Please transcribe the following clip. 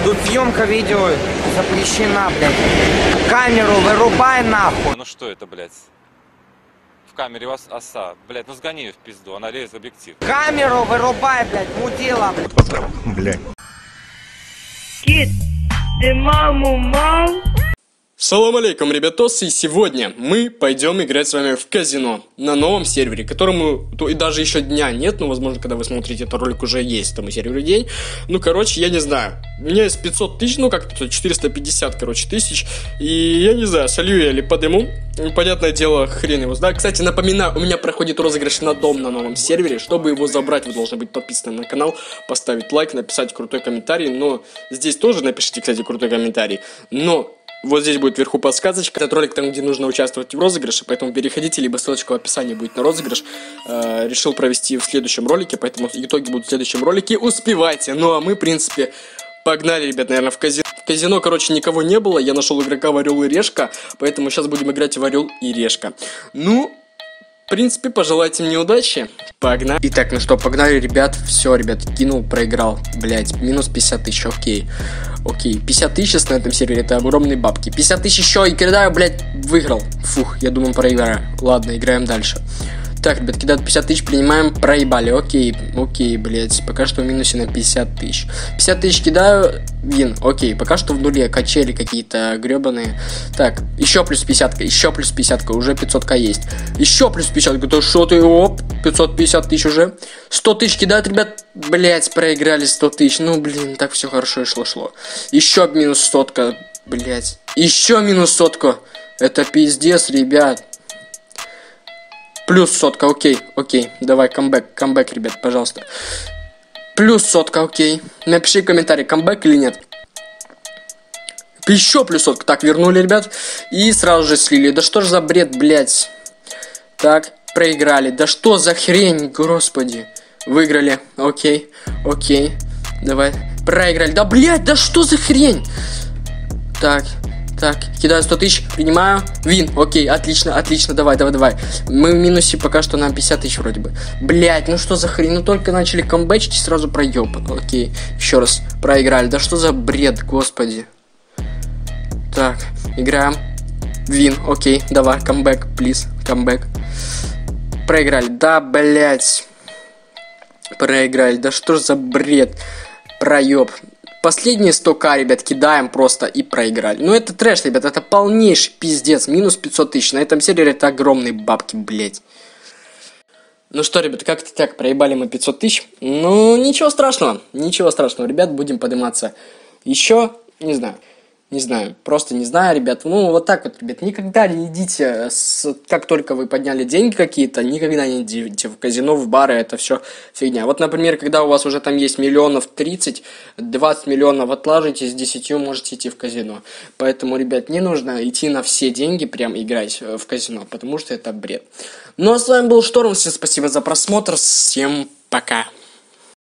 Тут съемка видео запрещена, блядь. Камеру вырубай нахуй. Ну что это, блядь? В камере у вас оса. Блядь, ну сгони ее в пизду, она лезет в объектив. Камеру вырубай, блядь, мудила. Блядь. Кит, ты маму мал? Салам алейкум, ребятос, и сегодня мы пойдем играть с вами в казино на новом сервере, которому и даже еще дня нет, но возможно, когда вы смотрите этот ролик, уже есть там и сервере день. Ну, короче, я не знаю, у меня есть 500 тысяч, ну как-то 450, короче, тысяч, и я не знаю, солью я или подыму, понятное дело, хрен его знает. Кстати, напоминаю, у меня проходит розыгрыш на дом на новом сервере, чтобы его забрать, вы должны быть подписаны на канал, поставить лайк, написать крутой комментарий, но здесь тоже напишите, кстати, крутой комментарий, но... Вот здесь будет вверху подсказочка, этот ролик там, где нужно участвовать в розыгрыше, поэтому переходите, либо ссылочка в описании будет на розыгрыш. Решил провести в следующем ролике, поэтому итоги будут в следующем ролике. Успевайте! Ну а мы, в принципе, погнали, ребят, наверное, в казино. В казино, короче, никого не было, я нашел игрока в Орел и Решка, поэтому сейчас будем играть в Орел и Решка. Ну... В принципе, пожелайте мне удачи. Погнали. Итак, ну что, погнали, ребят. Все, ребят, кинул, проиграл. Блять, минус 50 тысяч, окей. Окей, 50 тысяч на этом сервере, это огромные бабки. 50 тысяч еще и кидаю, блять, выиграл. Фух, я думаю, проиграю. Ладно, играем дальше. Так, ребят, кидают 50 тысяч, принимаем, проебали. Окей, окей, блять, пока что в минусе на 50 тысяч. 50 тысяч кидаю, вин, окей, пока что в нуле, качели какие-то гребаные. Так, еще плюс 50, еще плюс 50, уже 500к есть. Еще плюс 50, то что ты, оп, 550 тысяч уже. 100 тысяч кидают, ребят, блять, проиграли 100 тысяч. Ну, блин, так все хорошо и шло. Еще минус сотка, блять. Еще минус сотка. Это пиздец, ребят. Плюс сотка, окей, давай, камбэк, ребят, пожалуйста. Плюс сотка, окей. Напиши комментарий, камбэк или нет. Еще плюс сотка. Так, вернули, ребят. И сразу же слили. Да что ж за бред, блядь. Так, проиграли. Да что за хрень, господи. Выиграли, окей. Давай, проиграли. Да, блядь, да что за хрень. Так, кидаю 100 тысяч, принимаю, вин, окей, отлично, давай. Мы в минусе пока что на 50 тысяч вроде бы. Блять, ну что за хрень, ну только начали камбэчить и сразу проеб. Окей, еще раз, проиграли, да что за бред, господи. Так, играем, вин, окей, давай, камбэк, плиз, камбэк. Проиграли, да, блять. Проиграли, да что за бред, проеб. Последние 100к, ребят, кидаем просто и проиграли. Ну это трэш, ребят, это полнейший пиздец. Минус 500 тысяч. На этом сервере это огромные бабки, блять. Ну что, ребят, как-то так, проебали мы 500 тысяч. Ну, ничего страшного, ребят, будем подниматься еще, не знаю, просто не знаю, ребят. Ну, вот так вот, ребят, никогда не идите, как только вы подняли деньги какие-то, никогда не идите в казино, в бары, это все фигня. Вот, например, когда у вас уже там есть миллионов 30, 20 миллионов отложите, с 10 можете идти в казино. Поэтому, ребят, не нужно идти на все деньги, прям играть в казино, потому что это бред. Ну, а с вами был Шторм, всем спасибо за просмотр, всем пока.